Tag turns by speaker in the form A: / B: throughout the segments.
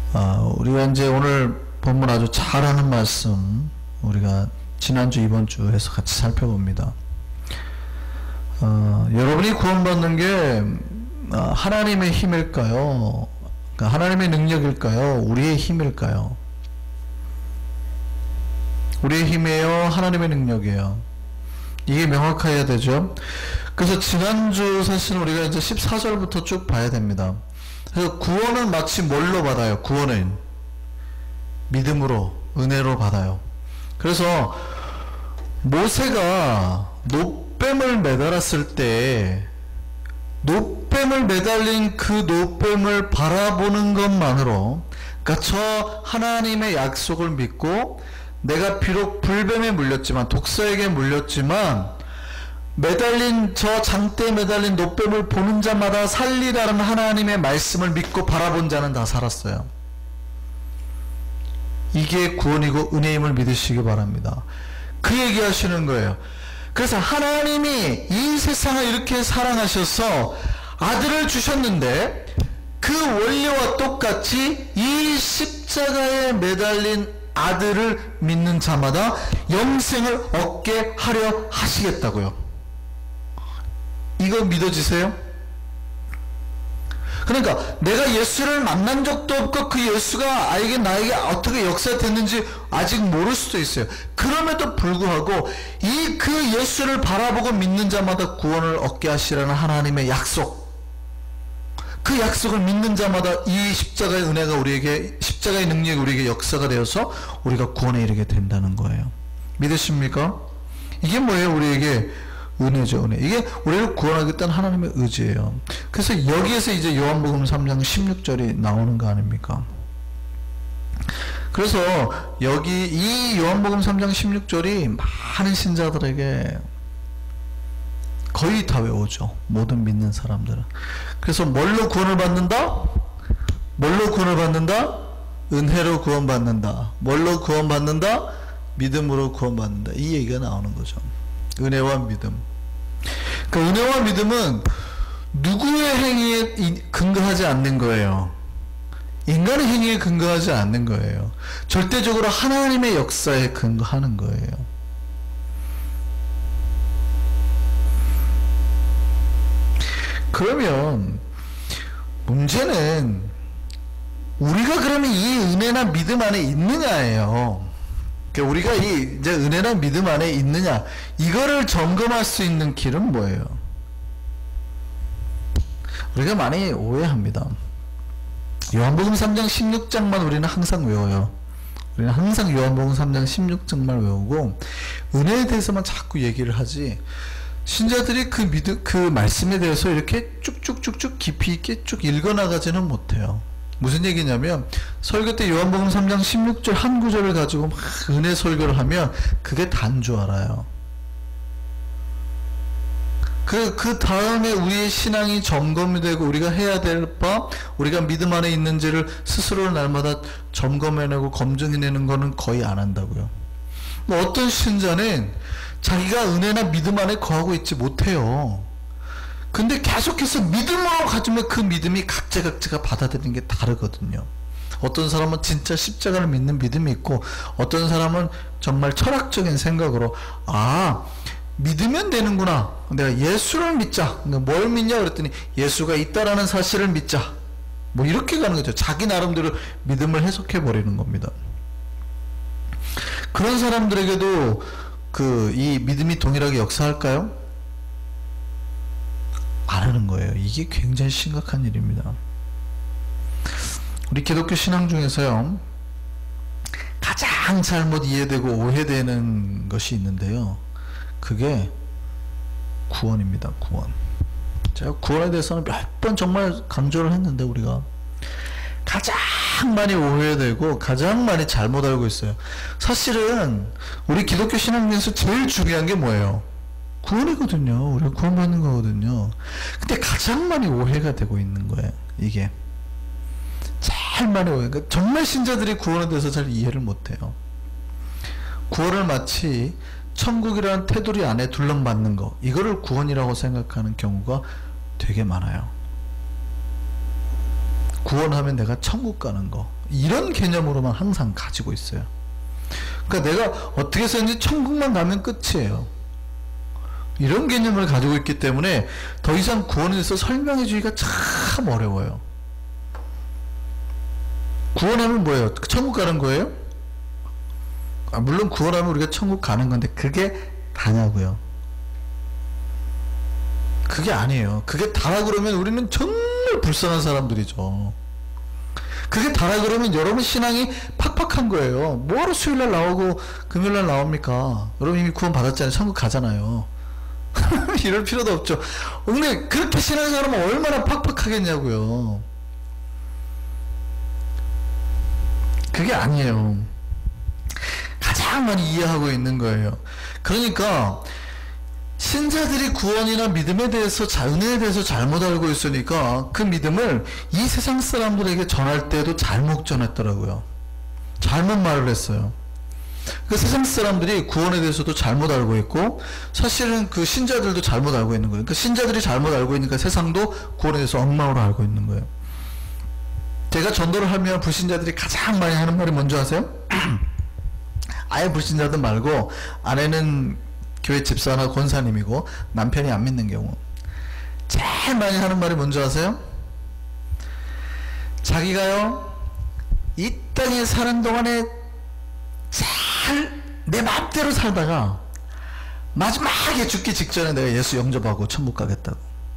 A: 우리가 이제 오늘 본문 아주 잘하는 말씀 우리가 지난주 이번주에서 같이 살펴봅니다. 여러분이 구원받는 게 하나님의 힘일까요? 그러니까 하나님의 능력일까요? 우리의 힘일까요? 우리의 힘이에요? 하나님의 능력이에요? 이게 명확해야 되죠. 그래서 지난주 사실 우리가 이제 14절부터 쭉 봐야 됩니다. 그래서 구원은 마치 뭘로 받아요? 구원은 믿음으로, 은혜로 받아요. 그래서 모세가 놋뱀을 매달았을 때 놋뱀을 매달린 그 놋뱀을 바라보는 것만으로, 그러니까 저 하나님의 약속을 믿고 내가 비록 불뱀에 물렸지만, 독사에게 물렸지만 매달린 저 장대에 매달린 놋뱀을 보는 자마다 살리라는 하나님의 말씀을 믿고 바라본 자는 다 살았어요. 이게 구원이고 은혜임을 믿으시기 바랍니다. 그 얘기하시는 거예요. 그래서 하나님이 이 세상을 이렇게 사랑하셔서 아들을 주셨는데 그 원리와 똑같이 이 십자가에 매달린 아들을 믿는 자마다 영생을 얻게 하려 하시겠다고요. 이거 믿어지세요? 그러니까 내가 예수를 만난 적도 없고 그 예수가 나에게 어떻게 역사됐는지 아직 모를 수도 있어요. 그럼에도 불구하고 이 그 예수를 바라보고 믿는 자마다 구원을 얻게 하시라는 하나님의 약속, 그 약속을 믿는 자마다 이 십자가의 은혜가 우리에게, 십자가의 능력이 우리에게 역사가 되어서 우리가 구원에 이르게 된다는 거예요. 믿으십니까? 이게 뭐예요? 우리에게 은혜죠, 은혜. 이게 우리를 구원하겠다는 하나님의 의지예요. 그래서 여기에서 이제 요한복음 3장 16절이 나오는 거 아닙니까? 그래서 여기 이 요한복음 3장 16절이 많은 신자들에게 거의 다 외우죠. 모든 믿는 사람들은. 그래서 뭘로 구원을 받는다? 뭘로 구원을 받는다? 은혜로 구원받는다. 뭘로 구원받는다? 믿음으로 구원받는다. 이 얘기가 나오는 거죠. 은혜와 믿음. 그 은혜와 믿음은 누구의 행위에 근거하지 않는 거예요. 인간의 행위에 근거하지 않는 거예요. 절대적으로 하나님의 역사에 근거하는 거예요. 그러면 문제는 우리가 그러면 이 은혜나 믿음 안에 있느냐예요. 우리가 이제 은혜나 믿음 안에 있느냐, 이거를 점검할 수 있는 길은 뭐예요? 우리가 많이 오해합니다. 요한복음 3장 16장만 우리는 항상 외워요. 우리는 항상 요한복음 3장 16장만 외우고 은혜에 대해서만 자꾸 얘기를 하지, 신자들이 그 말씀에 대해서 이렇게 쭉쭉쭉쭉 깊이 있게 쭉 읽어나가지는 못해요. 무슨 얘기냐면, 설교 때 요한복음 3장 16절 한 구절을 가지고 막 은혜 설교를 하면 그게 다인 줄 알아요. 그 다음에 우리의 신앙이 점검이 되고 우리가 해야 될 바, 우리가 믿음 안에 있는지를 스스로 날마다 점검해내고 검증해내는 거는 거의 안 한다고요. 뭐 어떤 신자는 자기가 은혜나 믿음 안에 거하고 있지 못해요. 근데 계속해서 믿음으로 가지면 그 믿음이 각자가 받아들이는 게 다르거든요. 어떤 사람은 진짜 십자가를 믿는 믿음이 있고, 어떤 사람은 정말 철학적인 생각으로 믿으면 되는구나, 내가 예수를 믿자. 뭘 믿냐 그랬더니 예수가 있다라는 사실을 믿자, 뭐 이렇게 가는 거죠. 자기 나름대로 믿음을 해석해 버리는 겁니다. 그런 사람들에게도 이 믿음이 동일하게 역사할까요? 안 하는 거예요. 이게 굉장히 심각한 일입니다. 우리 기독교 신앙 중에서요, 가장 잘못 이해되고 오해되는 것이 있는데요, 그게 구원입니다. 구원. 제가 구원에 대해서는 몇 번 정말 강조를 했는데, 우리가 가장 많이 오해되고 가장 많이 잘못 알고 있어요. 사실은 우리 기독교 신앙 중에서 제일 중요한 게 뭐예요? 구원이거든요. 우리가 구원받는 거거든요. 근데 가장 많이 오해가 되고 있는 거예요. 이게 제일 많이 오해. 그러니까 정말 신자들이 구원에 대해서 잘 이해를 못해요. 구원을 마치 천국이라는 테두리 안에 둘러맞는 거, 이거를 구원이라고 생각하는 경우가 되게 많아요. 구원하면 내가 천국 가는 거, 이런 개념으로만 항상 가지고 있어요. 그러니까 내가 어떻게 해서든지 천국만 가면 끝이에요. 이런 개념을 가지고 있기 때문에 더 이상 구원에 대해서 설명해 주기가 참 어려워요. 구원하면 뭐예요? 천국 가는 거예요? 물론 구원하면 우리가 천국 가는 건데 그게 다냐고요? 그게 아니에요. 그게 다라 그러면 우리는 정말 불쌍한 사람들이죠. 그게 다라 그러면 여러분 신앙이 팍팍한 거예요. 뭐하러 수요일날 나오고 금요일날 나옵니까? 여러분 이미 구원 받았잖아요. 천국 가잖아요. 이럴 필요도 없죠. 근데 그렇게 신앙생활하면 얼마나 팍팍하겠냐고요. 그게 아니에요. 가장 많이 이해하고 있는 거예요. 그러니까 신자들이 구원이나 믿음에 대해서, 은혜에 대해서 잘못 알고 있으니까 그 믿음을 이 세상 사람들에게 전할 때도 잘못 전했더라고요. 잘못 말을 했어요. 그 세상 사람들이 구원에 대해서도 잘못 알고 있고, 사실은 그 신자들도 잘못 알고 있는 거예요. 그 신자들이 잘못 알고 있으니까 세상도 구원에 대해서 엉망으로 알고 있는 거예요. 제가 전도를 하면 불신자들이 가장 많이 하는 말이 뭔지 아세요? 아예 불신자들 말고 아내는 교회 집사나 권사님이고 남편이 안 믿는 경우 제일 많이 하는 말이 뭔지 아세요? 자기가요 이 땅에 사는 동안에 잘 내 맘대로 살다가 마지막에 죽기 직전에 내가 예수 영접하고 천국 가겠다고.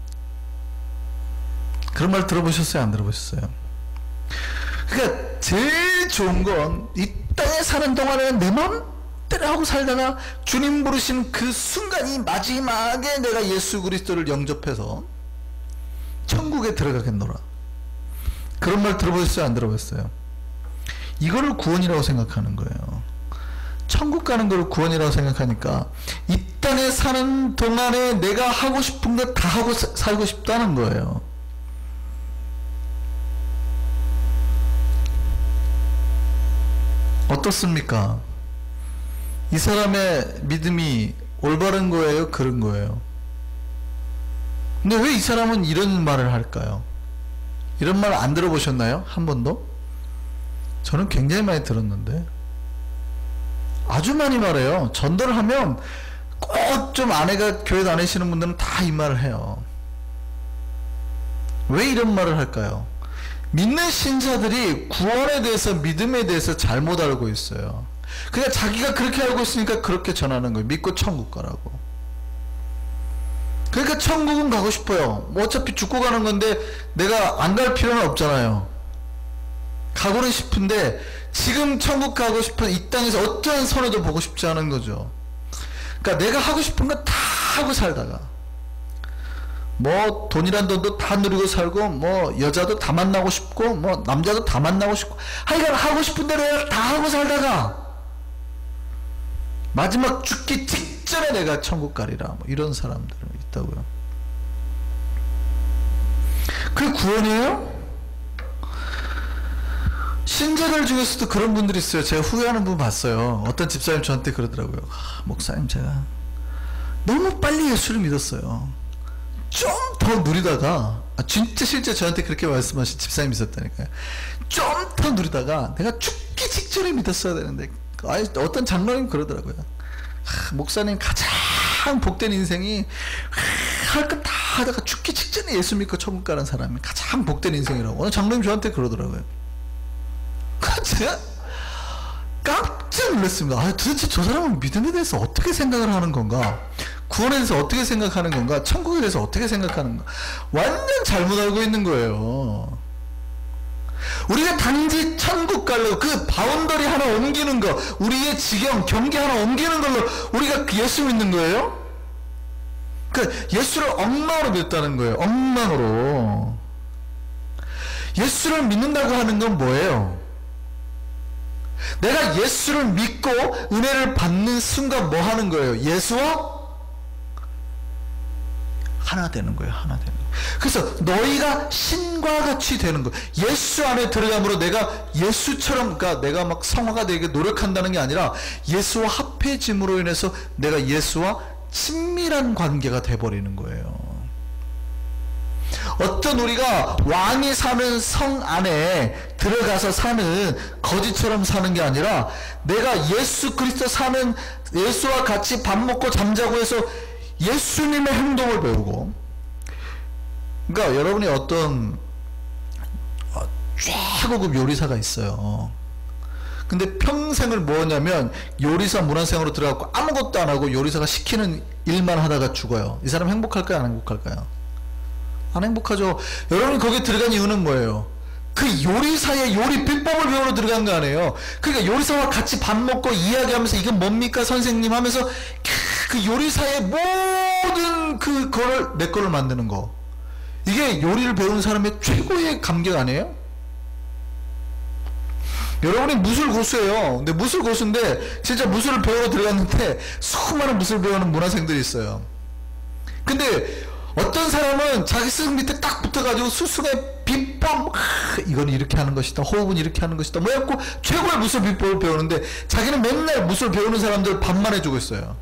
A: 그런 말 들어보셨어요? 안 들어보셨어요? 그러니까 제일 좋은 건 이 땅에 사는 동안에 내 맘대로 하고 살다가 주님 부르신 그 순간이 마지막에 내가 예수 그리스도를 영접해서 천국에 들어가겠노라. 그런 말 들어보셨어요? 안 들어보셨어요? 이거를 구원이라고 생각하는 거예요. 천국 가는 걸 구원이라고 생각하니까 이 땅에 사는 동안에 내가 하고 싶은 거 다 하고 살고 싶다는 거예요. 어떻습니까? 이 사람의 믿음이 올바른 거예요? 그런 거예요? 근데 왜 이 사람은 이런 말을 할까요? 이런 말 안 들어보셨나요? 한 번도? 저는 굉장히 많이 들었는데, 아주 많이 말해요. 전도를 하면 꼭 좀 아내가 교회 다니시는 분들은 다 이 말을 해요. 왜 이런 말을 할까요? 믿는 신자들이 구원에 대해서, 믿음에 대해서 잘못 알고 있어요. 그냥 자기가 그렇게 알고 있으니까 그렇게 전하는 거예요. 믿고 천국 가라고. 그러니까 천국은 가고 싶어요. 뭐 어차피 죽고 가는 건데 내가 안 갈 필요는 없잖아요. 가고는 싶은데 지금 천국 가고 싶은 이 땅에서 어떠한 손해도 보고 싶지 않은 거죠. 그러니까 내가 하고 싶은 거 다 하고 살다가 뭐 돈이란 돈도 다 누리고 살고, 뭐 여자도 다 만나고 싶고, 뭐 남자도 다 만나고 싶고, 하여간 하고 싶은 대로 다 하고 살다가 마지막 죽기 직전에 내가 천국 가리라, 뭐 이런 사람들이 있다고요. 그게 구원이에요? 신자들 중에서도 그런 분들이 있어요. 제가 후회하는 분 봤어요. 어떤 집사님 저한테 그러더라고요. 목사님, 제가 너무 빨리 예수를 믿었어요. 좀 더 누리다가, 진짜 실제 저한테 그렇게 말씀하신 집사님이 있었다니까요. 좀 더 누리다가 내가 죽기 직전에 믿었어야 되는데, 어떤 장로님 그러더라고요. 목사님 가장 복된 인생이 할 거 다 하다가 죽기 직전에 예수 믿고 천국 가는 사람이 가장 복된 인생이라고. 어느 장로님 저한테 그러더라고요. 제가 깜짝 놀랐습니다. 도대체 저 사람은 믿음에 대해서 어떻게 생각을 하는 건가? 구원에 대해서 어떻게 생각하는 건가? 천국에 대해서 어떻게 생각하는 건가? 완전 잘못 알고 있는 거예요. 우리가 단지 천국 가려고 그 바운더리 하나 옮기는 거, 우리의 지경, 경계 하나 옮기는 걸로 우리가 예수 믿는 거예요? 그 예수를 엉망으로 믿었다는 거예요. 엉망으로. 예수를 믿는다고 하는 건 뭐예요? 내가 예수를 믿고 은혜를 받는 순간 뭐 하는 거예요? 예수와 하나 되는 거예요. 하나 되는 거예요. 그래서 너희가 신과 같이 되는 거예요. 예수 안에 들어감으로 내가 예수처럼, 그러니까 내가 막 성화가 되게 노력한다는 게 아니라 예수와 합해짐으로 인해서 내가 예수와 친밀한 관계가 돼버리는 거예요. 어떤 우리가 왕이 사는 성 안에 들어가서 사는 거지처럼 사는 게 아니라 내가 예수 그리스도 사는 예수와 같이 밥 먹고 잠자고 해서 예수님의 행동을 배우고, 그러니까 여러분이 어떤 최고급 요리사가 있어요. 근데 평생을 뭐냐면 요리사 문화생으로 들어가고 아무것도 안 하고 요리사가 시키는 일만 하다가 죽어요. 이 사람 행복할까요? 안 행복할까요? 안 행복하죠. 여러분이 거기 들어간 이유는 뭐예요? 그 요리사의 요리 비법을 배우러 들어간 거 아니에요. 그러니까 요리사와 같이 밥 먹고 이야기하면서 이건 뭡니까 선생님 하면서 그 요리사의 모든 그거를 내 거를 만드는 거, 이게 요리를 배우는 사람의 최고의 감격 아니에요? 여러분이 무술 고수예요. 근데 무술 고수인데 진짜 무술을 배우러 들어갔는데 수많은 무술 배우는 문화생들이 있어요. 근데 어떤 사람은 자기 스승 밑에 딱 붙어가지고 수승의 비법, 이건 이렇게 하는 것이다, 호흡은 이렇게 하는 것이다 뭐 해갖고 최고의 무술 비법을 배우는데 자기는 맨날 무술 배우는 사람들 반만 해주고 있어요.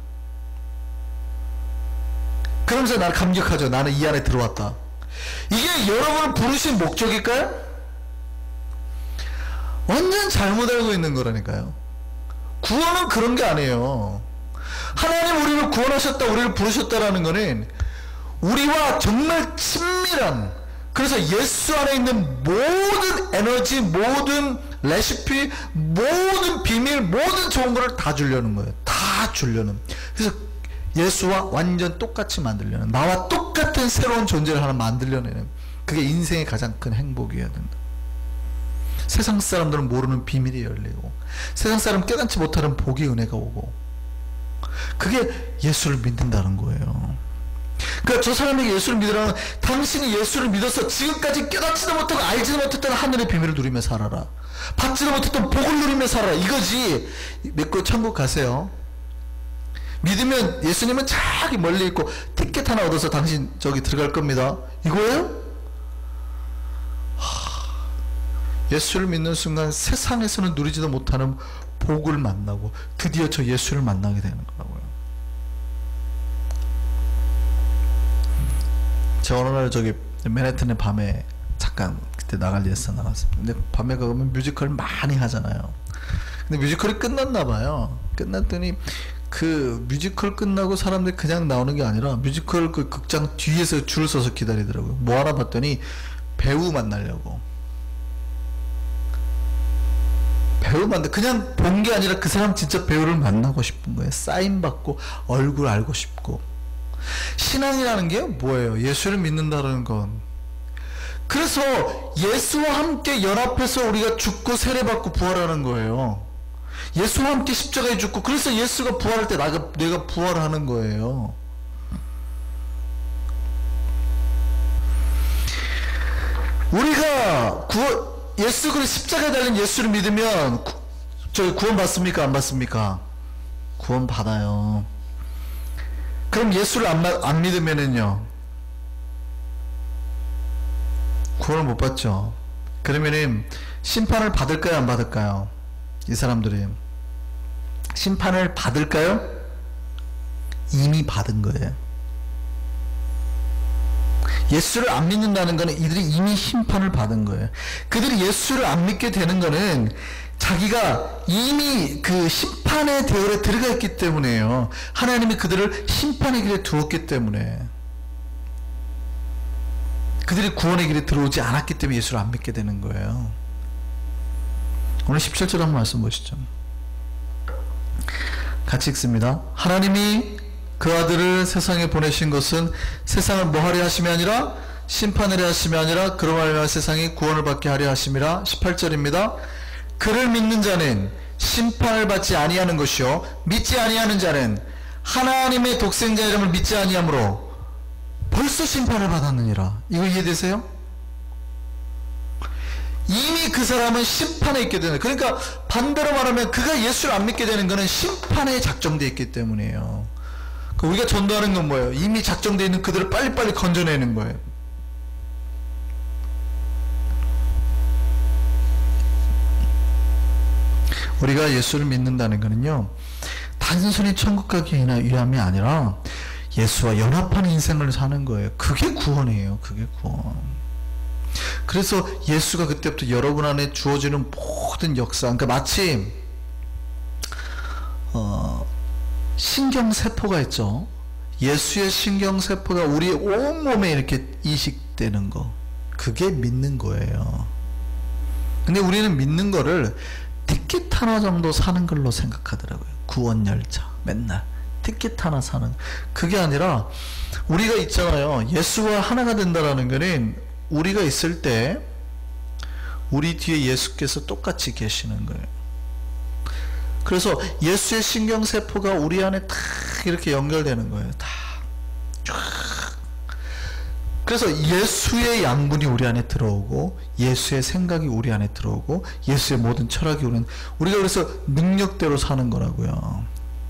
A: 그러면서 나를 감격하죠. 나는 이 안에 들어왔다. 이게 여러분을 부르신 목적일까요? 완전 잘못 알고 있는 거라니까요. 구원은 그런 게 아니에요. 하나님 우리를 구원하셨다, 우리를 부르셨다라는 거는 우리와 정말 친밀한, 그래서 예수 안에 있는 모든 에너지, 모든 레시피, 모든 비밀, 모든 좋은 거를 다 주려는 거예요. 다 주려는. 그래서 예수와 완전 똑같이 만들려는, 나와 똑같은 새로운 존재를 하나 만들려는, 그게 인생의 가장 큰 행복이어야 된다. 세상 사람들은 모르는 비밀이 열리고 세상 사람 깨닫지 못하는 복의 은혜가 오고, 그게 예수를 믿는다는 거예요. 그러니까 저 사람에게 예수를 믿으라는, 당신이 예수를 믿어서 지금까지 깨닫지도 못하고 알지도 못했던 하늘의 비밀을 누리며 살아라, 받지도 못했던 복을 누리며 살아라, 이거지. 믿고 천국 가세요. 믿으면 예수님은 저기 멀리 있고 티켓 하나 얻어서 당신 저기 들어갈 겁니다, 이거예요? 예수를 믿는 순간 세상에서는 누리지도 못하는 복을 만나고 드디어 저 예수를 만나게 되는 거라고요. 제가 어느 날 저기 맨해튼의 밤에 잠깐 그때 나갈 일에서 나갔습니다. 근데 밤에 가면 뮤지컬 많이 하잖아요. 근데 뮤지컬이 끝났나 봐요. 끝났더니 그 뮤지컬 끝나고 사람들이 그냥 나오는 게 아니라 뮤지컬 그 극장 뒤에서 줄 서서 기다리더라고요. 뭐 하나 봤더니 배우 만나려고. 배우 만나, 그냥 본 게 아니라 그 사람 진짜 배우를 만나고 싶은 거예요. 사인 받고 얼굴 알고 싶고. 신앙이라는 게 뭐예요? 예수를 믿는다는 건. 그래서 예수와 함께 연합해서 우리가 죽고 세례받고 부활하는 거예요. 예수와 함께 십자가에 죽고, 그래서 예수가 부활할 때 내가 부활하는 거예요. 우리가 예수 그리스도 십자가에 달린 예수를 믿으면 저희 구원 받습니까? 안 받습니까? 구원 받아요. 그럼 예수를 안 믿으면은요, 구원을 못 받죠. 그러면은 심판을 받을까요? 안 받을까요? 이 사람들이 심판을 받을까요? 이미 받은 거예요. 예수를 안 믿는다는 거는 이들이 이미 심판을 받은 거예요. 그들이 예수를 안 믿게 되는 거는 자기가 이미 그 심판의 대열에 들어가 있기 때문에요. 하나님이 그들을 심판의 길에 두었기 때문에, 그들이 구원의 길에 들어오지 않았기 때문에 예수를 안 믿게 되는 거예요. 오늘 17절 한번 말씀 보시죠. 같이 읽습니다. 하나님이 그 아들을 세상에 보내신 것은 세상을 뭐하려 하심이 아니라 심판하려 하심이 아니라 그로 말미암아 세상이 구원을 받게 하려 하심이라. 18절입니다. 그를 믿는 자는 심판을 받지 아니하는 것이요 믿지 아니하는 자는 하나님의 독생자 이름을 믿지 아니하므로 벌써 심판을 받았느니라. 이거 이해되세요? 이미 그 사람은 심판에 있게 되는, 그러니까 반대로 말하면 그가 예수를 안 믿게 되는 것은 심판에 작정되어 있기 때문이에요. 우리가 전도하는 건 뭐예요? 이미 작정되어 있는 그들을 빨리빨리 건져내는 거예요. 우리가 예수를 믿는다는 것은요, 단순히 천국 가기 위함이 아니라 예수와 연합하는 인생을 사는 거예요. 그게 구원이에요. 그게 구원. 그래서 예수가 그때부터 여러분 안에 주어지는 모든 역사, 그러니까 마치 신경세포가 있죠. 예수의 신경세포가 우리의 온몸에 이렇게 이식되는 거, 그게 믿는 거예요. 근데 우리는 믿는 거를 티켓 하나 정도 사는 걸로 생각하더라고요. 구원열차 맨날 티켓 하나 사는, 그게 아니라 우리가 있잖아요. 예수와 하나가 된다라는 거는 우리가 있을 때 우리 뒤에 예수께서 똑같이 계시는 거예요. 그래서 예수의 신경세포가 우리 안에 다 이렇게 연결되는 거예요. 다 쫙. 그래서 예수의 양분이 우리 안에 들어오고, 예수의 생각이 우리 안에 들어오고, 예수의 모든 철학이 우리가 그래서 능력대로 사는 거라고요.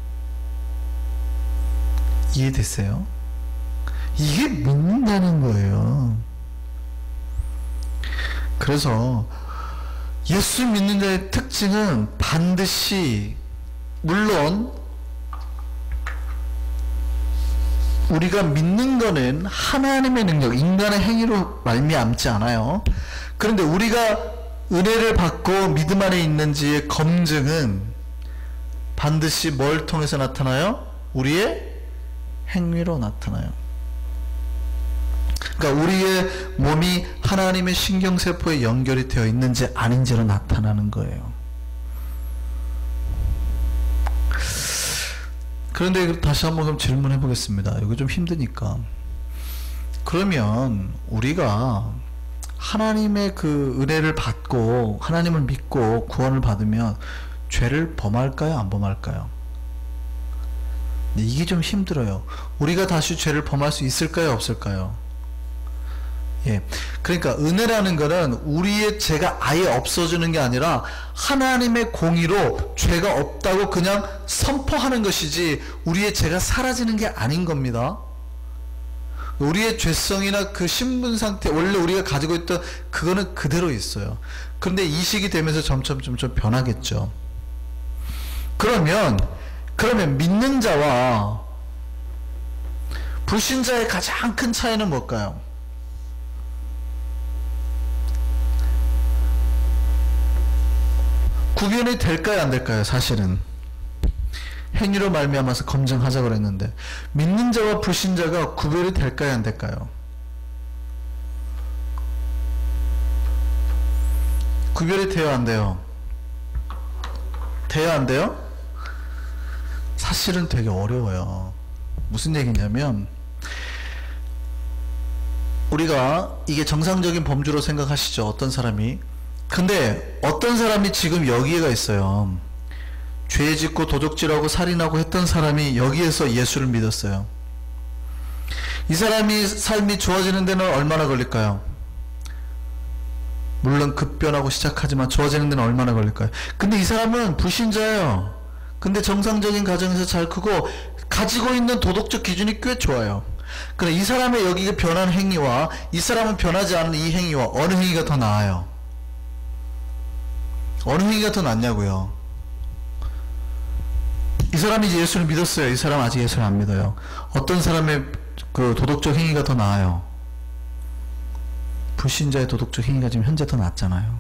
A: 이해됐어요? 이게 믿는다는 거예요. 그래서 예수 믿는 자의 특징은 반드시, 물론 우리가 믿는 거는 하나님의 능력, 인간의 행위로 말미암지 않아요. 그런데 우리가 은혜를 받고 믿음 안에 있는지의 검증은 반드시 뭘 통해서 나타나요? 우리의 행위로 나타나요. 그러니까 우리의 몸이 하나님의 신경세포에 연결이 되어 있는지 아닌지로 나타나는 거예요. 그런데 다시 한번 그럼 질문해 보겠습니다. 이거 좀 힘드니까. 그러면 우리가 하나님의 그 은혜를 받고 하나님을 믿고 구원을 받으면 죄를 범할까요? 안 범할까요? 네, 이게 좀 힘들어요. 우리가 다시 죄를 범할 수 있을까요? 없을까요? 예. 그러니까 은혜라는 거는 우리의 죄가 아예 없어지는 게 아니라 하나님의 공의로 죄가 없다고 그냥 선포하는 것이지 우리의 죄가 사라지는 게 아닌 겁니다. 우리의 죄성이나 그 신분 상태, 원래 우리가 가지고 있던 그거는 그대로 있어요. 그런데 이식이 되면서 점점 변하겠죠. 그러면 믿는 자와 불신자의 가장 큰 차이는 뭘까요? 구별이 될까요? 안 될까요? 사실은 행위로 말미암아서 검증하자고 그랬는데 믿는 자와 불신자가 구별이 될까요? 안 될까요? 구별이 돼요? 안 돼요? 돼요? 안 돼요? 사실은 되게 어려워요. 무슨 얘기냐면 우리가 이게 정상적인 범주로 생각하시죠. 어떤 사람이. 근데 어떤 사람이 지금 여기에가 있어요. 죄 짓고 도적질하고 살인하고 했던 사람이 여기에서 예수를 믿었어요. 이 사람이 삶이 좋아지는 데는 얼마나 걸릴까요? 물론 급변하고 시작하지만 좋아지는 데는 얼마나 걸릴까요? 근데 이 사람은 불신자예요. 근데 정상적인 가정에서 잘 크고 가지고 있는 도덕적 기준이 꽤 좋아요. 그럼 이 사람의 여기가 변한 행위와 이 사람은 변하지 않은 이 행위와 어느 행위가 더 나아요? 어느 행위가 더 낫냐고요? 이 사람이 이제 예수를 믿었어요. 이 사람 아직 예수를 안 믿어요. 어떤 사람의 그 도덕적 행위가 더 나아요? 불신자의 도덕적 행위가 지금 현재 더 낫잖아요.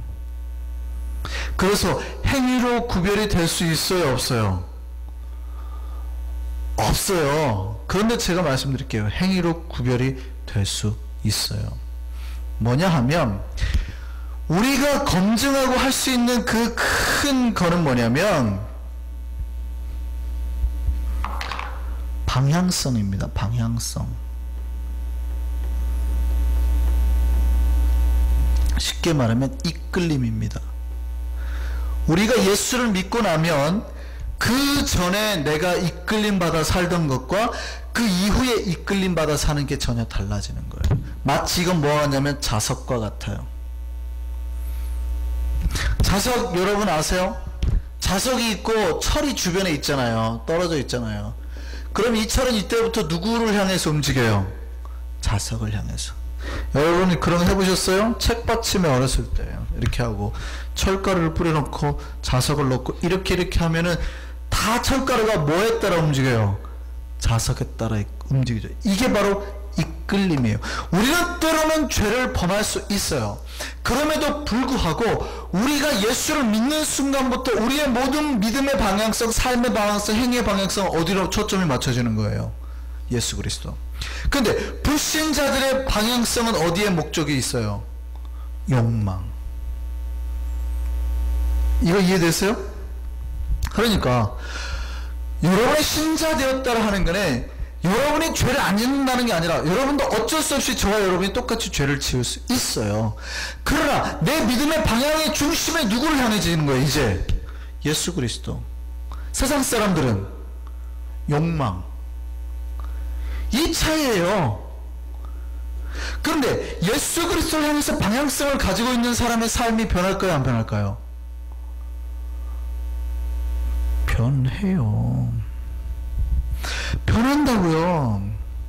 A: 그래서 행위로 구별이 될 수 있어요? 없어요? 없어요. 그런데 제가 말씀드릴게요. 행위로 구별이 될 수 있어요. 뭐냐 하면 우리가 검증하고 할 수 있는 그 큰 거는 뭐냐면 방향성입니다. 방향성. 쉽게 말하면 이끌림입니다. 우리가 예수를 믿고 나면 그 전에 내가 이끌림 받아 살던 것과 그 이후에 이끌림 받아 사는 게 전혀 달라지는 거예요. 마치 이건 뭐 하냐면 자석과 같아요. 자석 여러분 아세요? 자석이 있고 철이 주변에 있잖아요. 떨어져 있잖아요. 그럼 이 철은 이때부터 누구를 향해서 움직여요? 자석을 향해서. 여러분이 그런 거 해보셨어요? 책받침에 어렸을 때 이렇게 하고 철가루를 뿌려놓고 자석을 넣고 이렇게 하면은 다 철가루가 뭐에 따라 움직여요? 자석에 따라 움직이죠. 이게 바로 이끌림이에요. 우리는 때로는 죄를 범할 수 있어요. 그럼에도 불구하고 우리가 예수를 믿는 순간부터 우리의 모든 믿음의 방향성, 삶의 방향성, 행위의 방향성 어디로 초점이 맞춰지는 거예요? 예수 그리스도. 근데 불신자들의 방향성은 어디에 목적이 있어요? 욕망. 이거 이해됐어요? 그러니까 여러분이 신자 되었다라 하는 거는 여러분이 죄를 안 짓는다는 게 아니라 여러분도 어쩔 수 없이 저와 여러분이 똑같이 죄를 지을 수 있어요. 그러나 내 믿음의 방향의 중심에 누구를 향해 지는 거예요? 이제 예수 그리스도. 세상 사람들은 욕망. 이 차이예요. 그런데 예수 그리스도를 향해서 방향성을 가지고 있는 사람의 삶이 변할까요? 안 변할까요? 변해요. 변한다고요.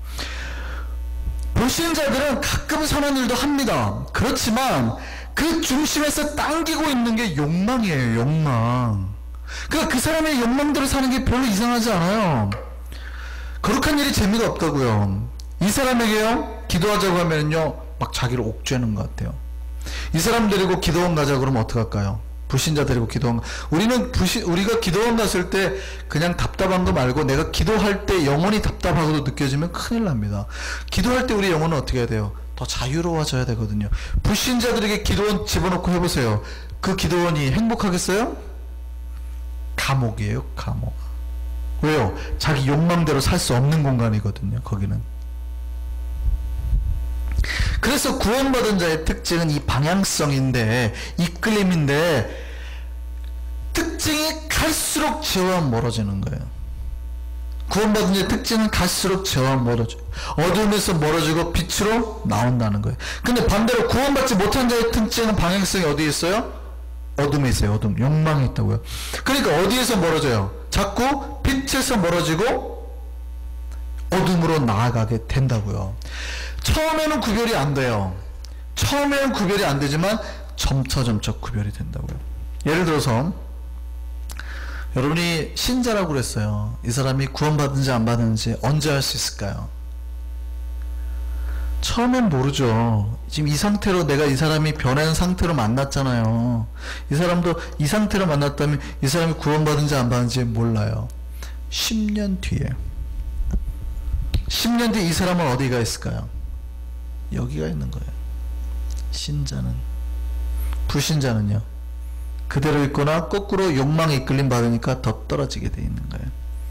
A: 불신자들은 가끔 선한 일도 합니다. 그렇지만 그 중심에서 당기고 있는 게 욕망이에요. 욕망. 그러니까 그 사람의 욕망대로 사는 게 별로 이상하지 않아요. 거룩한 일이 재미가 없다고요. 이 사람에게요, 기도하자고 하면요 막 자기를 옥죄는 것 같아요. 이 사람 데리고 기도원 가자 그러면 어떡할까요? 불신자 데리고 기도원, 우리가 기도원 갔을 때 그냥 답답한 거 말고 내가 기도할 때 영혼이 답답하고도 느껴지면 큰일 납니다. 기도할 때 우리 영혼은 어떻게 해야 돼요? 더 자유로워져야 되거든요. 불신자들에게 기도원 집어넣고 해보세요. 그 기도원이 행복하겠어요? 감옥이에요, 감옥. 왜요? 자기 욕망대로 살 수 없는 공간이거든요, 거기는. 그래서 구원받은 자의 특징은 이 방향성인데, 이끌림인데, 특징이 갈수록 죄와 멀어지는 거예요. 구원받은 자의 특징은 갈수록 죄와 멀어져요. 어둠에서 멀어지고 빛으로 나온다는 거예요. 근데 반대로 구원받지 못한 자의 특징은 방향성이 어디에 있어요? 어둠에 있어요. 어둠. 욕망이 있다고요. 그러니까 어디에서 멀어져요? 자꾸 빛에서 멀어지고 어둠으로 나아가게 된다고요. 처음에는 구별이 안 돼요. 처음에는 구별이 안 되지만 점차 구별이 된다고요. 예를 들어서 여러분이 신자라고 그랬어요. 이 사람이 구원받은지 안 받은지 언제 알 수 있을까요? 처음엔 모르죠. 지금 이 상태로 내가 이 사람이 변한 상태로 만났잖아요. 이 사람도 이 상태로 만났다면 이 사람이 구원받은지 안 받은지 몰라요. 10년 뒤에 10년 뒤에 이 사람은 어디가 있을까요? 여기가 있는 거예요. 신자는. 불신자는요, 그대로 있거나 거꾸로 욕망에 이끌림 받으니까 더 떨어지게 돼 있는 거예요.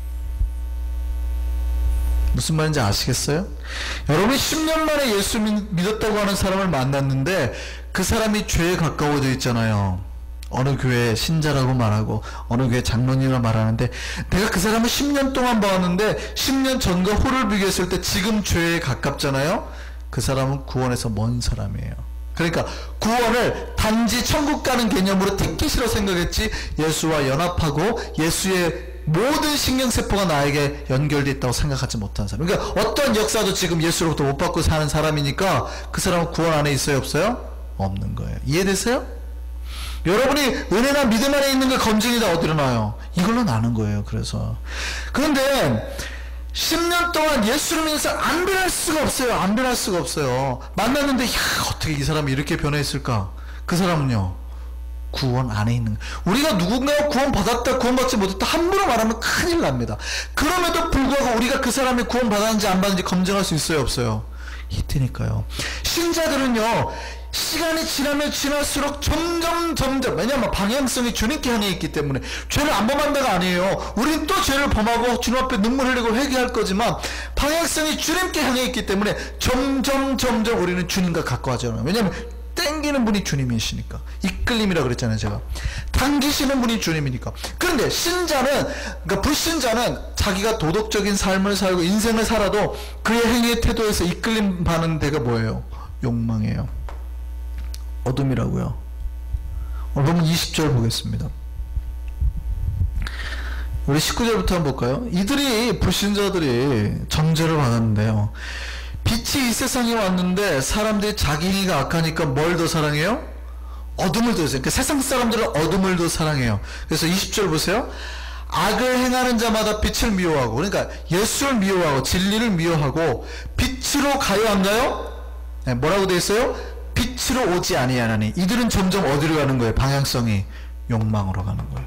A: 무슨 말인지 아시겠어요? 여러분이 10년 만에 예수 믿었다고 하는 사람을 만났는데 그 사람이 죄에 가까워져 있잖아요. 어느 교회 신자라고 말하고 어느 교회 장로님이라고 말하는데 내가 그 사람을 10년 동안 봐왔는데 10년 전과 후를 비교했을 때 지금 죄에 가깝잖아요. 그 사람은 구원에서 먼 사람이에요. 그러니까 구원을 단지 천국 가는 개념으로 티켓으로 생각했지 예수와 연합하고 예수의 모든 신경세포가 나에게 연결되어 있다고 생각하지 못한 사람. 그러니까 어떤 역사도 지금 예수로부터 못 받고 사는 사람이니까 그 사람은 구원 안에 있어요, 없어요? 없는 거예요. 이해되세요? 여러분이 은혜나 믿음 안에 있는 게 검증이 다 어디로 나요? 이걸로 나는 거예요. 그래서 그런데 10년 동안 예수를 믿어서 안 변할 수가 없어요. 안 변할 수가 없어요. 만났는데 야, 어떻게 이 사람이 이렇게 변했을까? 그 사람은요, 구원 안에 있는 거예요. 우리가 누군가 구원 받았다 구원 받지 못했다 함부로 말하면 큰일 납니다. 그럼에도 불구하고 우리가 그 사람이 구원 받았는지 안 받았는지 검증할 수 있어요, 없어요? 있으니까요. 신자들은요, 시간이 지나면 지날수록 점점 왜냐하면 방향성이 주님께 향해 있기 때문에 죄를 안 범한다가 아니에요. 우리는 또 죄를 범하고 주님 앞에 눈물 흘리고 회개할 거지만 방향성이 주님께 향해 있기 때문에 점점 우리는 주님과 가까워져요. 왜냐하면 땡기는 분이 주님이시니까. 이끌림이라 그랬잖아요, 제가. 당기시는 분이 주님이니까. 그런데 신자는, 그러니까 불신자는 자기가 도덕적인 삶을 살고 인생을 살아도 그의 행위의 태도에서 이끌림 받는 데가 뭐예요? 욕망이에요. 어둠이라고요. 오늘 보면 20절 보겠습니다. 우리 19절부터 한번 볼까요? 이들이, 불신자들이 정죄를 받았는데요, 빛이 이 세상에 왔는데 사람들이 자기 행위가 악하니까 뭘 더 사랑해요? 어둠을 더 사랑해요. 그러니까 세상 사람들은 어둠을 더 사랑해요. 그래서 20절 보세요. 악을 행하는 자마다 빛을 미워하고, 그러니까 예수를 미워하고 진리를 미워하고 빛으로 가요 안 가요? 네, 뭐라고 되어 있어요? 빛으로 오지 아니하나니 이들은 점점 어디로 가는 거예요? 방향성이 욕망으로 가는 거예요.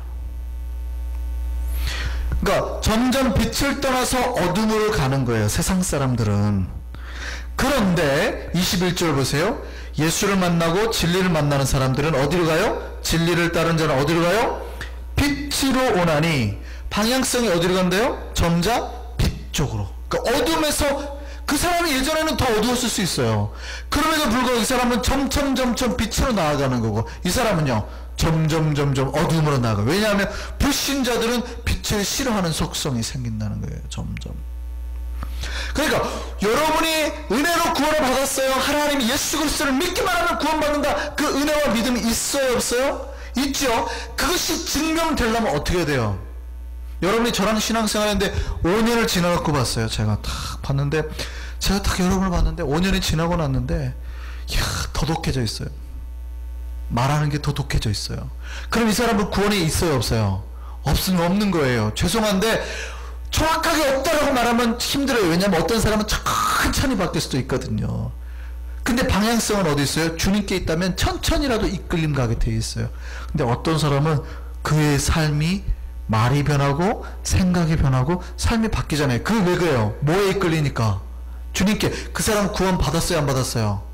A: 그러니까 점점 빛을 떠나서 어둠으로 가는 거예요, 세상 사람들은. 그런데 21절 보세요. 예수를 만나고 진리를 만나는 사람들은 어디로 가요? 진리를 따른 자는 어디로 가요? 빛으로 오나니. 방향성이 어디로 간대요? 점자 빛 쪽으로. 그러니까 어둠에서, 그 사람이 예전에는 더 어두웠을 수 있어요. 그럼에도 불구하고 이 사람은 점점 빛으로 나아가는 거고, 이 사람은요 점점 어둠으로 나아가요. 왜냐하면 불신자들은 빛을 싫어하는 속성이 생긴다는 거예요. 점점. 그러니까 여러분이 은혜로 구원을 받았어요. 하나님이 예수 그리스도를 믿기만 하면 구원받는다. 그 은혜와 믿음이 있어요, 없어요? 있죠. 그것이 증명되려면 어떻게 돼요? 여러분이 저랑 신앙생활 했는데 5년을 지나갖고 봤어요. 제가 딱 봤는데, 제가 딱 여러분을 봤는데 5년이 지나고 났는데, 이야, 더 독해져 있어요. 말하는 게 더 독해져 있어요. 그럼 이 사람은 구원이 있어요, 없어요? 없으면 없는 거예요. 죄송한데 정확하게 없다라고 말하면 힘들어요. 왜냐하면 어떤 사람은 천천히 바뀔 수도 있거든요. 근데 방향성은 어디 있어요? 주님께 있다면 천천히라도 이끌림 가게 돼 있어요. 근데 어떤 사람은 그의 삶이, 말이 변하고 생각이 변하고 삶이 바뀌잖아요. 그게 왜 그래요? 뭐에 이끌리니까? 주님께. 그 사람 구원 받았어요, 안 받았어요?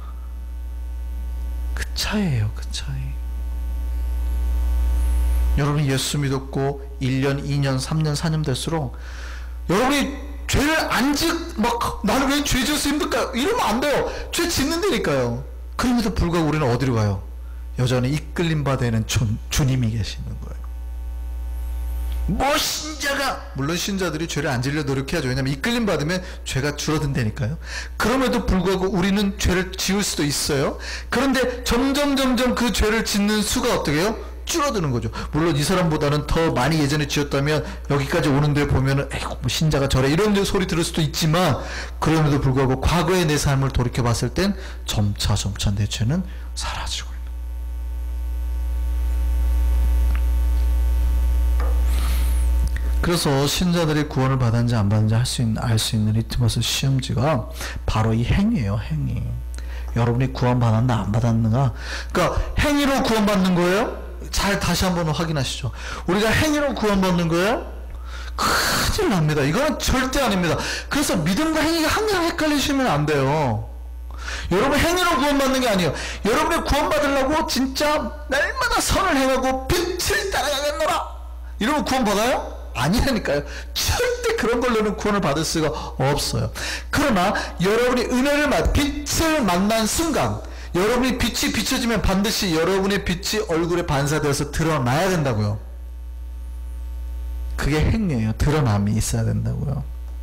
A: 그 차이예요, 그 차이. 여러분이 예수 믿었고 1년, 2년, 3년, 4년 될수록 여러분이 죄를 나는 왜 죄 지어서 힘들까요? 이러면 안 돼요. 죄 짓는다니까요. 그럼에도 불구하고 우리는 어디로 가요? 여전히 이끌림 받는 주님이 계시는 거예요. 신자가, 물론 신자들이 죄를 안 지으려 노력해야죠. 왜냐하면 이끌림 받으면 죄가 줄어든다니까요. 그럼에도 불구하고 우리는 죄를 지을 수도 있어요. 그런데 점점 그 죄를 짓는 수가 어떻게 해요? 줄어드는 거죠. 물론 이 사람보다는 더 많이 예전에 지었다면 여기까지 오는데 보면은 에이구, 뭐 신자가 저래 이런 소리 들을 수도 있지만, 그럼에도 불구하고 과거의 내 삶을 돌이켜 봤을 땐 점차 내 죄는 사라지고 있는. 그래서 신자들이 구원을 받았는지 안 받았는지 알 수 있는 리트머스 시험지가 바로 이 행위예요. 행위. 여러분이 구원 받았나 안 받았는가. 그러니까 행위로 구원받는 거예요? 잘 다시 한번 확인하시죠. 우리가 행위로 구원받는 거예요? 큰일 납니다. 이거는 절대 아닙니다. 그래서 믿음과 행위가 항상 헷갈리시면 안 돼요. 여러분 행위로 구원받는 게 아니에요. 여러분이 구원받으려고 진짜 날마다 선을 행하고 빛을 따라가겠노라 이러면 구원받아요? 아니라니까요. 절대 그런 걸로는 구원을 받을 수가 없어요. 그러나 여러분이 은혜를 빛을 만난 순간, 여러분이 빛이 비춰지면 반드시 여러분의 빛이 얼굴에 반사되어서 드러나야 된다고요. 그게 행위예요. 드러남이 있어야 된다고요.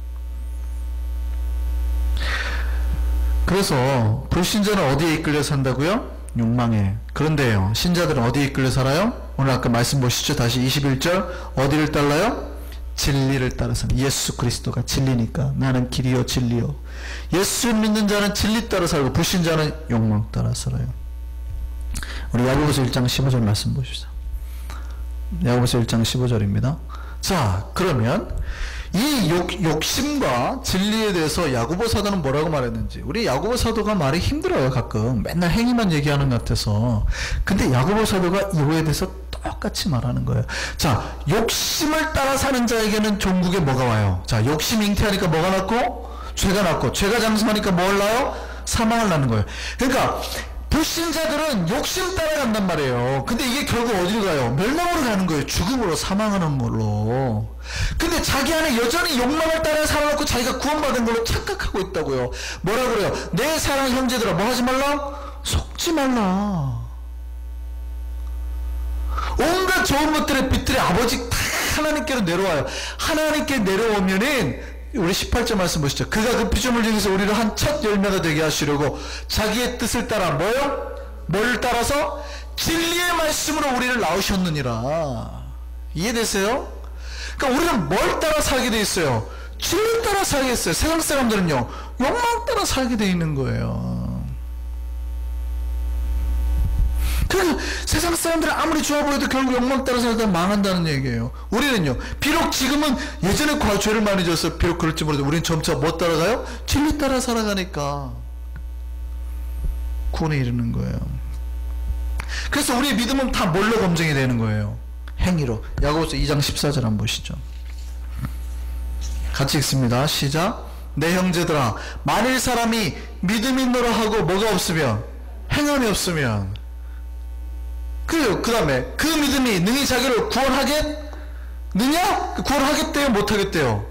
A: 그래서 불신자는 어디에 이끌려 산다고요? 욕망에. 그런데요, 신자들은 어디에 이끌려 살아요? 오늘 아까 말씀 보시죠. 다시 21절. 어디를 따라요? 진리를 따라서. 예수 그리스도가 진리니까 나는 길이요 진리요. 예수 믿는 자는 진리 따라 살고 불신자는 욕망 따라 살아요. 우리 야고보서 1장 15절 말씀 보시죠. 야고보서 1장 15절입니다. 자, 그러면 이 욕심과 진리에 대해서 야고보 사도는 뭐라고 말했는지. 우리 야고보 사도가 말이 힘들어요. 가끔 맨날 행위만 얘기하는 것 같아서. 근데 야고보 사도가 이거에 대해서 똑같이 말하는 거예요. 자, 욕심을 따라 사는 자에게는 종국에 뭐가 와요? 자, 욕심이 잉태하니까 뭐가 났고? 죄가 났고, 죄가 장성하니까 뭘 나요? 사망을 낳는 거예요. 그러니까 불신자들은 욕심 따라간단 말이에요. 근데 이게 결국 어디로 가요? 멸망으로 가는 거예요. 죽음으로, 사망하는 걸로. 근데 자기 안에 여전히 욕망을 따라 살아놓고 자기가 구원받은 걸로 착각하고 있다고요. 뭐라 그래요? 내 사랑 형제들아, 뭐 하지 말라? 속지 말라. 온갖 좋은 것들의 빛들이 아버지 다 하나님께로 내려와요. 하나님께 내려오면은 우리 18절 말씀 보시죠. 그가 그 피조물 중에서 우리를 한 첫 열매가 되게 하시려고 자기의 뜻을 따라 뭐요? 뭘 따라서? 진리의 말씀으로 우리를 낳으셨느니라. 이해되세요? 그러니까 우리는 뭘 따라 살게 돼 있어요? 진리 따라 살게 했어요. 세상 사람들은요, 욕망 따라 살게 돼 있는 거예요. 그러니까 세상 사람들은 아무리 좋아 보여도 결국 욕망 따라 살다 망한다는 얘기예요. 우리는요, 비록 지금은 예전에 죄를 많이 졌어요. 비록 그럴지 모르도 우리는 점차 뭐 따라가요? 진리 따라 살아가니까 구원에 이르는 거예요. 그래서 우리의 믿음은 다 뭘로 검증이 되는 거예요? 행위로. 야고보서 2장 14절 한번 보시죠. 같이 읽습니다. 시작. 내 형제들아, 만일 사람이 믿음이 있노라 하고 뭐가 없으면, 행함이 없으면, 그 다음에 그 믿음이 능히 자기를 구원하겠느냐? 구원하겠대요? 못하겠대요?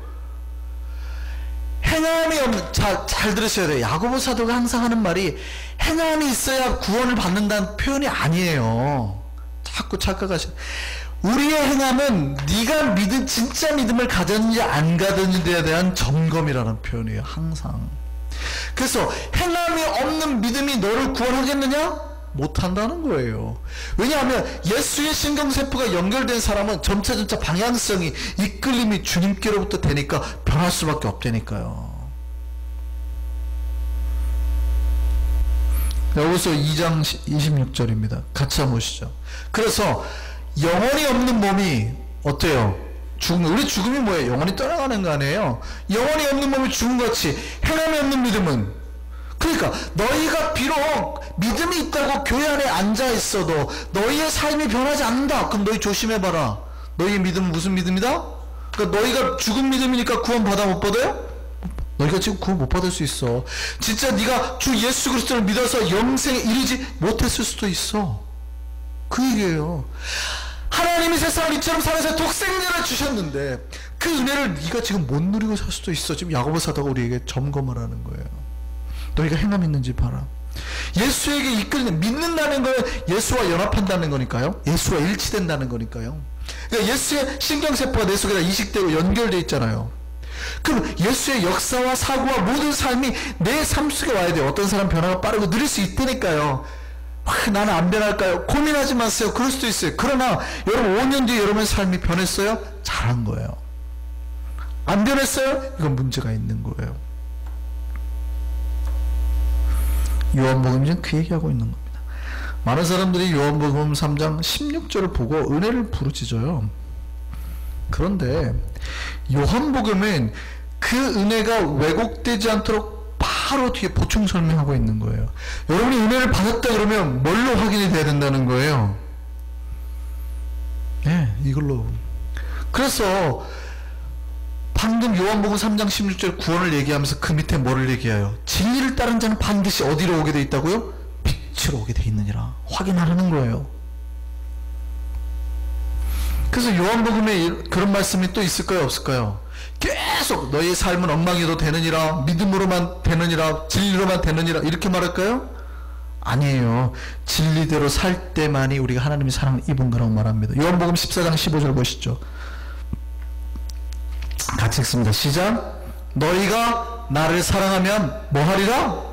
A: 행함이 없는, 잘 들으셔야 돼요. 야고보 사도가 항상 하는 말이 행함이 있어야 구원을 받는다는 표현이 아니에요. 자꾸 착각하시는. 우리의 행함은 네가 진짜 믿음을 가졌는지 안 가졌는지에 대한 점검이라는 표현이에요. 항상. 그래서 행함이 없는 믿음이 너를 구원하겠느냐? 못한다는 거예요. 왜냐하면 예수의 신경세포가 연결된 사람은 점차 방향성이, 이끌림이 주님께로부터 되니까 변할 수밖에 없다니까요. 여기서 2장 26절입니다. 같이 한번 보시죠. 그래서 영혼이 없는 몸이 어때요? 우리 죽음이 뭐예요? 영혼이 떠나가는 거 아니에요? 영혼이 없는 몸이 죽음같이 행함이 없는 믿음은, 그러니까 너희가 비록 믿음이 있다고 교회 안에 앉아 있어도 너희의 삶이 변하지 않는다. 그럼 너희 조심해봐라. 너희의 믿음은 무슨 믿음이다? 그러니까 너희가 죽은 믿음이니까 구원 받아 못 받아요? 너희가 지금 구원 못 받을 수 있어. 진짜 네가 주 예수 그리스도를 믿어서 영생에 이르지 못했을 수도 있어. 그 얘기예요. 하나님이 세상을 이처럼 사랑해서 독생자를 주셨는데 그 은혜를 네가 지금 못 누리고 살 수도 있어. 지금 야고보 사도가 우리에게 점검을 하는 거예요. 너희가 행함 있는지 봐라. 예수에게 이끌리는, 믿는다는 건 예수와 연합한다는 거니까요. 예수와 일치된다는 거니까요. 그러니까 예수의 신경세포가 내 속에다 이식되고 연결되어 있잖아요. 그럼 예수의 역사와 사고와 모든 삶이 내 삶 속에 와야 돼요. 어떤 사람 변화가 빠르고 느릴 수 있다니까요. 나는 안 변할까요? 고민하지 마세요. 그럴 수도 있어요. 그러나 여러분 5년 뒤에 여러분의 삶이 변했어요? 잘한 거예요. 안 변했어요? 이건 문제가 있는 거예요. 요한복음이 지금 그 얘기하고 있는 겁니다. 많은 사람들이 요한복음 3장 16절을 보고 은혜를 부르짖어요. 그런데 요한복음은 그 은혜가 왜곡되지 않도록 바로 뒤에 보충 설명하고 있는 거예요. 여러분이 은혜를 받았다 그러면 뭘로 확인이 돼야 된다는 거예요? 네, 이걸로. 그래서 방금 요한복음 3장 16절 구원을 얘기하면서 그 밑에 뭐를 얘기해요? 진리를 따른 자는 반드시 어디로 오게 돼 있다고요? 빛으로 오게 돼 있느니라. 확인하라는 거예요. 그래서 요한복음에 그런 말씀이 또 있을까요? 없을까요? 계속 너의 삶은 엉망이도 되느니라, 믿음으로만 되느니라, 진리로만 되느니라 이렇게 말할까요? 아니에요. 진리대로 살 때만이 우리가 하나님의 사랑을 입은 거라고 말합니다. 요한복음 14장 15절 보시죠. 같이 읽습니다. 시작. 너희가 나를 사랑하면 뭐하리라?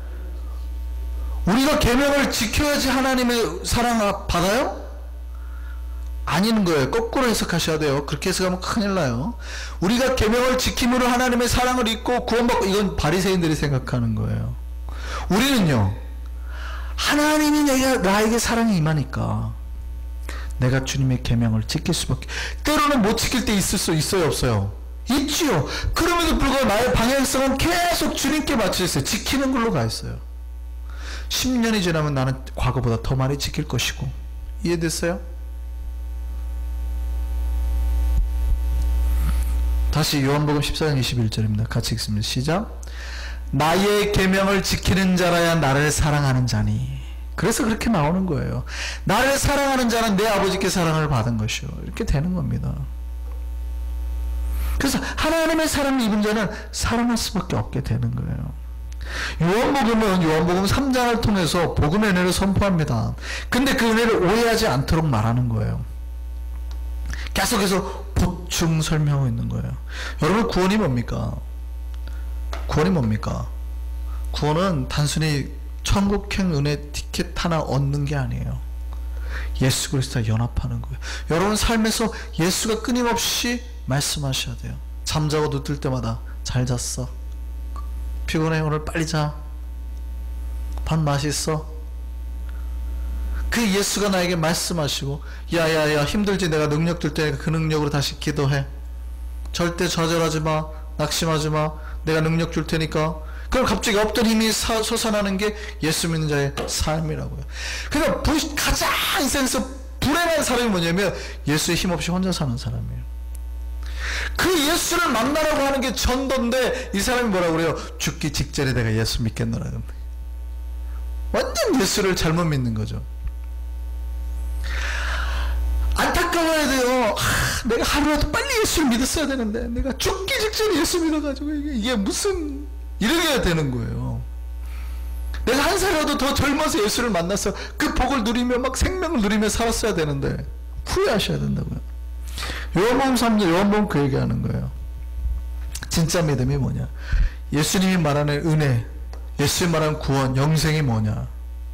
A: 우리가 계명을 지켜야지 하나님의 사랑 받아요? 아닌 거예요. 거꾸로 해석하셔야 돼요. 그렇게 해석하면 큰일 나요. 우리가 계명을 지킴으로 하나님의 사랑을 입고 구원받고, 이건 바리새인들이 생각하는 거예요. 우리는요, 하나님이 나에게 사랑이 임하니까 내가 주님의 계명을 지킬 수밖에. 때로는 못 지킬 때 있을 수 있어요, 없어요? 있지요. 그럼에도 불구하고 나의 방향성은 계속 주님께 맞춰 있어요. 지키는 걸로 가 있어요. 10년이 지나면 나는 과거보다 더 많이 지킬 것이고. 이해됐어요? 다시 요한복음 14장 21절입니다. 같이 읽습니다. 시작. 나의 계명을 지키는 자라야 나를 사랑하는 자니. 그래서 그렇게 나오는 거예요. 나를 사랑하는 자는 내 아버지께 사랑을 받은 것이요. 이렇게 되는 겁니다. 그래서 하나님의 사랑을 입은 자는 사랑할 수밖에 없게 되는 거예요. 요한복음은 요한복음 3장을 통해서 복음의 은혜를 선포합니다. 근데 그 은혜를 오해하지 않도록 말하는 거예요. 계속해서 보충 설명하고 있는 거예요. 여러분, 구원이 뭡니까? 구원이 뭡니까? 구원은 단순히 천국행 은혜 티켓 하나 얻는 게 아니에요. 예수 그리스도와 연합하는 거예요. 여러분 삶에서 예수가 끊임없이 말씀하셔야 돼요. 잠자고 눈 뜰 때마다 잘 잤어? 피곤해? 오늘 빨리 자? 밥 맛있어? 그 예수가 나에게 말씀하시고 야야야 힘들지 내가 능력 줄 테니까 그 능력으로 다시 기도해. 절대 좌절하지 마. 낙심하지 마. 내가 능력 줄 테니까. 그럼 갑자기 없던 힘이 솟아나는 게 예수 믿는 자의 삶이라고요. 그러니까 가장 인생에서 불행한 사람이 뭐냐면 예수의 힘 없이 혼자 사는 사람이에요. 그 예수를 만나라고 하는 게 전도인데 이 사람이 뭐라고 그래요? 죽기 직전에 내가 예수 믿겠노라. 완전 예수를 잘못 믿는 거죠. 안타까워야 돼요. 내가 하루라도 빨리 예수를 믿었어야 되는데 내가 죽기 직전에 예수 믿어가지고 이게 무슨 이래야 되는 거예요. 내가 한 살이라도 더 젊어서 예수를 만나서 그 복을 누리며 막 생명을 누리며 살았어야 되는데 후회하셔야 된다고요. 요한복음 3장 요한복음 그 얘기하는 거예요. 진짜 믿음이 뭐냐? 예수님이 말하는 은혜, 예수님이 말하는 구원, 영생이 뭐냐?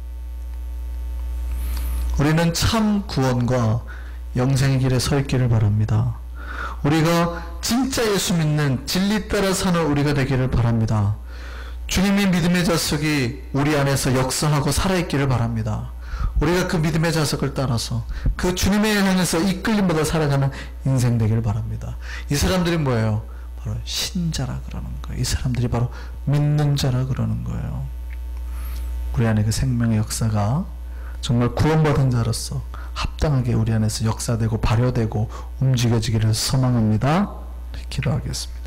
A: 우리는 참 구원과 영생의 길에 서 있기를 바랍니다. 우리가 진짜 예수 믿는 진리 따라 사는 우리가 되기를 바랍니다. 주님이 믿음의 자석이 우리 안에서 역사하고 살아있기를 바랍니다. 우리가 그 믿음의 자석을 따라서 그 주님의 향해서 이끌림받아 살아가는 인생 되기를 바랍니다. 이 사람들이 뭐예요? 바로 신자라 그러는 거예요. 이 사람들이 바로 믿는 자라 그러는 거예요. 우리 안에 그 생명의 역사가 정말 구원받은 자로서 합당하게 우리 안에서 역사되고 발효되고 움직여지기를 소망합니다. 기도하겠습니다.